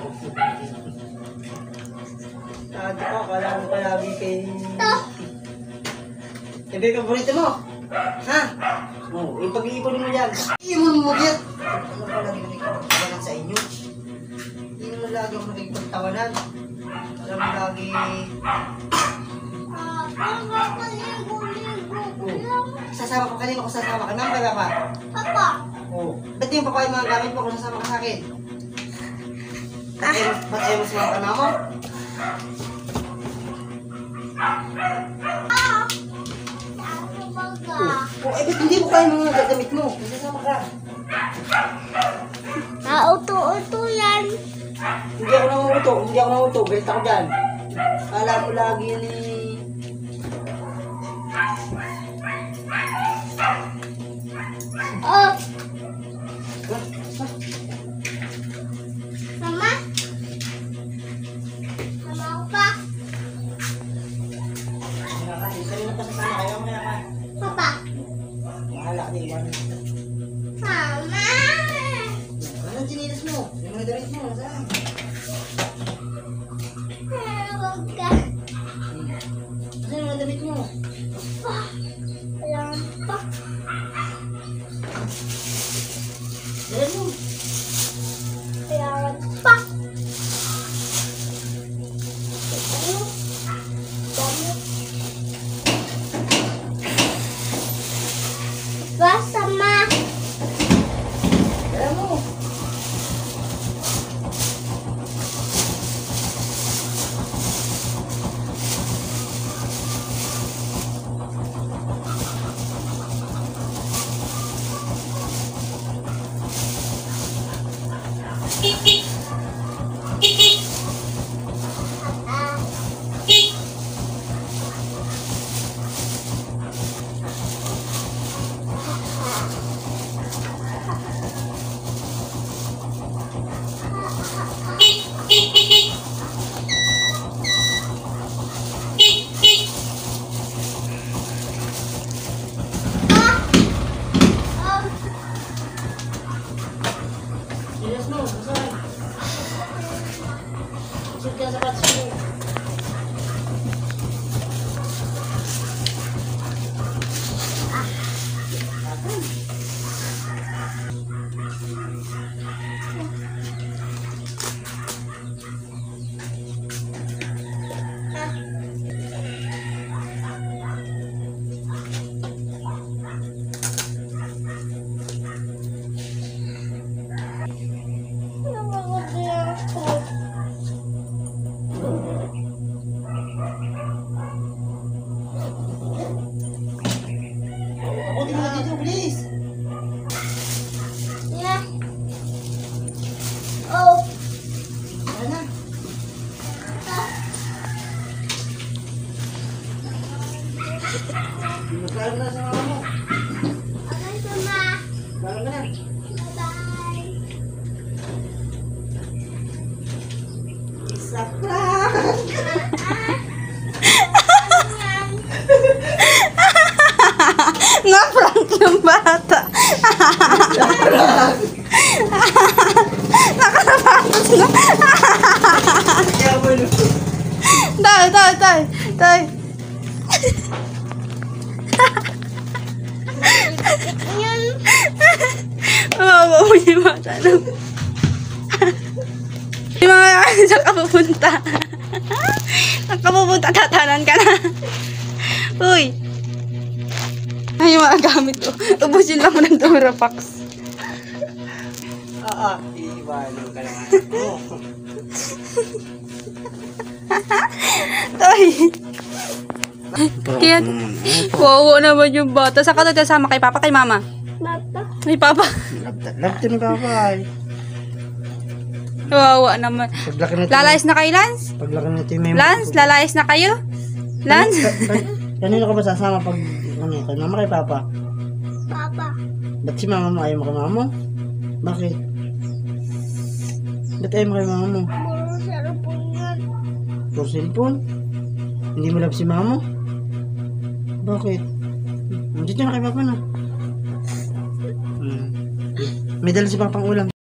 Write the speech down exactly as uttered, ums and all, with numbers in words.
Sabi ko, akala mo palagi kay... Sabi yung paborito mo? Ha? Oo, yung pag-iipon mo yan. Iipon mo yan. Ano pa lagi nakikipagtawanan sa inyo? Hindi naman lagi ako nakikipagtawanan. Alam mo lagi... Oh. Sasama ko kanina kung sasama ka. Nang ba ba? Papa. Oo. Ba't di yung pakuha yung mga gamit mo kung sasama ka sa akin? Ba't ayaw, ba't ayaw mo sumama ka na mo? Oh, eh, ba't hindi mo kaya yung mga gagamit mo? Kung sasama ka. Nauto-uto yan. Hindi ako nanguto, hindi ako nanguto. Galit ako dyan. Kala mo lagi yan eh. Oh. Mama? Mama ako pa? Kanina pa sasama kayo, kaya ka. Papa? Mahala ka din, iwanan. Mama? Anong chinilas mo? Yung mga damit mo, saan? Huwag ka. Saan yung mga damit mo? Alam pa. Dala mo. Alam pa. Ano? Dami. Basta ma. Dala mo. Chinilas mo, saan? Suot ka sa sapatos mo. Ako, di mo na dito, bilis. Yeah. Oh. Tara na. Magkaroon ka na sa mama mo. Okay, mama. Magkaroon ka na. Bye-bye. Isa prank! Na-prank yung bata. Nakarapatos na. Kaya mo no. Tay, tay, tay, tay. Yan. Mawawa mo yung bata. Yung mga saan ka pupunta? Saan ka pupunta? Tatanan ka na. Uy. Ay, yung mga gamit ko. Ubusin lang mo ng Durapax. Oo, iiwanan ka lang. Tay. Kaya, wawa naman yung bata. Saan ka tayo sama kay Papa, kay Mama? Papa. Kay Papa. Love ni Papa. Wawa naman. Paglaki nito. Lalayas na kayo, Lance? Paglaki nito yung Lance, lalayas na kayo? Lance? Kanino ka ba sasama pag ano, kay mama kay papa? Papa. Ba't si mama mo ayaw mo kay mama mo? Bakit? Ba't ayaw mo kay mama mo? Puro cellphone yan. Puro cellphone? Hindi mo love si mama mo? Bakit? Dito na kay papa na. Hmm. May dala si papang ulam.